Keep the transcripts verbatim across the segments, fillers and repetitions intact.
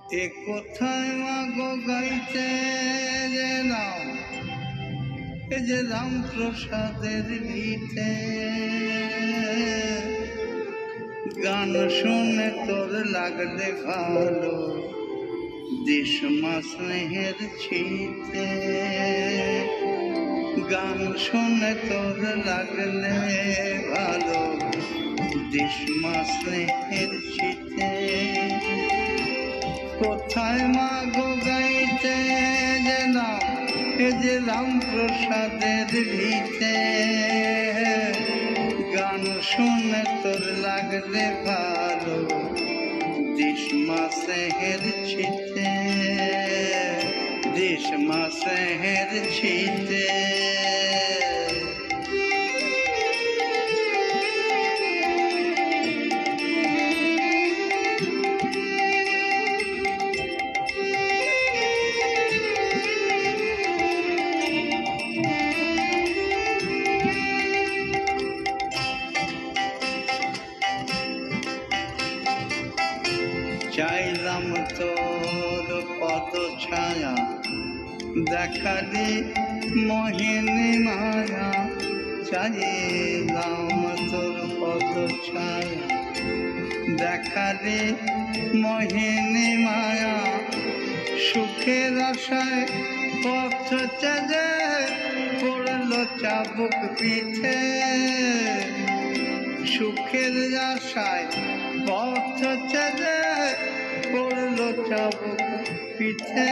এ কোথায় মাগো গাইতে যে নাম, এ যে রামপ্রসাদের ভিতে গান শুনে তোর লাগলে ভালো দেশমা স্নেহের ছিতে। গান শুনে তোর লাগলে ভালো দেশমা স্নেহের ছিতে। কোথায় মাগো গাইতে যে নাম, এ যে রামপ্রসাদের ভিতে গান শুনে তোর লাগলে ভালো দেশমা স্নেহের ছিতে, দেশমা স্নেহের ছিতে। চাইলাম তোর পদ ছায়া, দেখালি মোহিনী মায়া। চাইলাম তোর পদ ছায়া, দেখালি মোহিনী মায়া। সুখের আশায় পথ চেয়ে পড়ল চাবুক পিঠে, সুখের আশায় পথ চেয়ে পড়ল চাবুক পিঠে।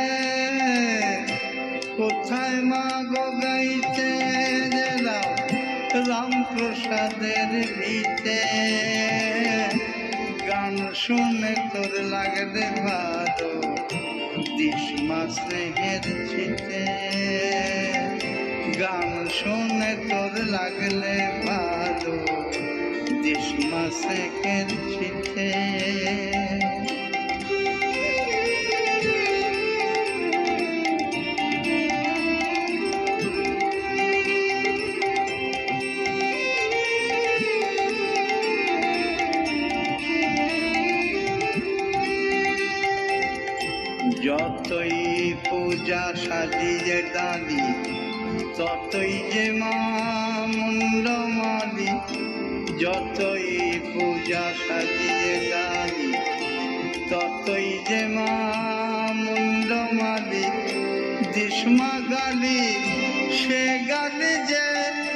কোথায় মাগো গাইতে গেলাম রামপ্রসাদের ভিতে গান শুনে তোর লাগলে ভালো দেশমা স্নেহের ছিতে। গান শুনে তোর লাগলে ভালো দেশমা স্নেহের ছিতে। যতই পূজা সাজিয়ে ডালি, ততই যে মা মুন্ডমালি। যতই পূজা সাজিয়ে ডালি, ততই যে মা মুন্ডমালি। দেশমা গালি সে গালি যে